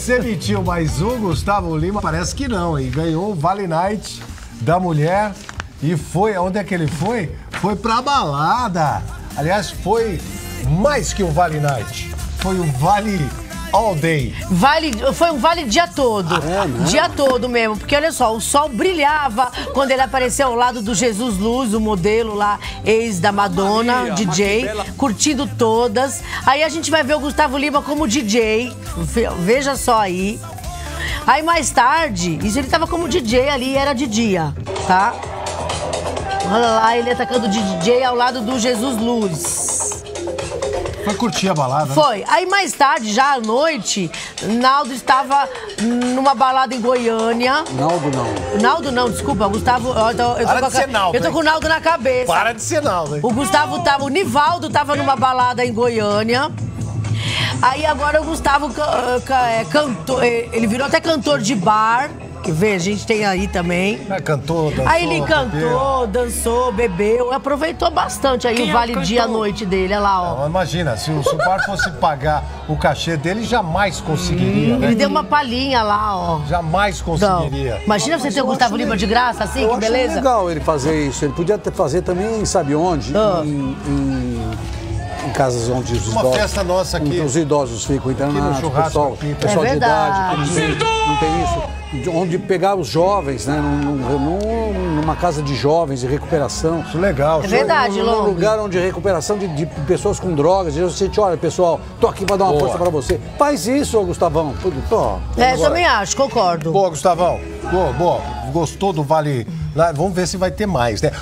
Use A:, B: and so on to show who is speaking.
A: Você mentiu, mas o Gustavo Lima parece que não, e ganhou o Vale Night da mulher e foi, onde é que ele foi? Foi pra balada. Aliás, foi mais que um Vale Night, foi um Vale All Day.
B: Foi um vale dia todo. Dia todo mesmo. Porque olha só, o sol brilhava quando ele apareceu ao lado do Jesus Luz, o modelo lá, ex da Madonna, DJ, curtindo todas. Aí a gente vai ver o Gustavo Lima como DJ. Veja só aí. Aí mais tarde, isso ele tava como DJ ali, era de dia, tá? Olha lá, ele atacando de DJ ao lado do Jesus Luz.
A: Foi curtir a balada,
B: Foi. Aí mais tarde, já à noite, Naldo estava numa balada em Goiânia. Naldo não, desculpa, Gustavo. Eu tô com o Naldo na cabeça.
A: Para de ser Naldo, hein?
B: O Nivaldo tava numa balada em Goiânia. Aí agora o Gustavo cantou, ele virou até cantor de bar. Que vê, a gente tem aí também.
A: Cantou, dançou.
B: Aí ele cantou, dançou, bebeu, aproveitou bastante aí o vale dia à noite dele, olha lá, ó.
A: Não, imagina, se o bar fosse pagar o cachê dele, jamais conseguiria, né?
B: Ele deu uma palhinha lá, ó.
A: Jamais conseguiria.
B: Não. Imagina você ter o Gustavo Lima de graça, assim, que beleza?
C: Eu acho legal ele fazer isso. Ele podia fazer também, sabe onde? Em casas onde os idosos...
A: Uma festa nossa aqui.
C: Os idosos ficam internados, pessoal de idade, não tem isso. Onde pegar os jovens, né? Numa casa de jovens de recuperação.
A: Isso é legal.
B: É verdade,
C: Num lugar onde recuperação de pessoas com drogas. E você olha, pessoal, tô aqui pra dar uma força pra você. Faz isso, Gustavão.
B: Também acho, concordo.
A: Boa, Gustavão. Boa. Gostou do Vale? Vamos ver se vai ter mais, né?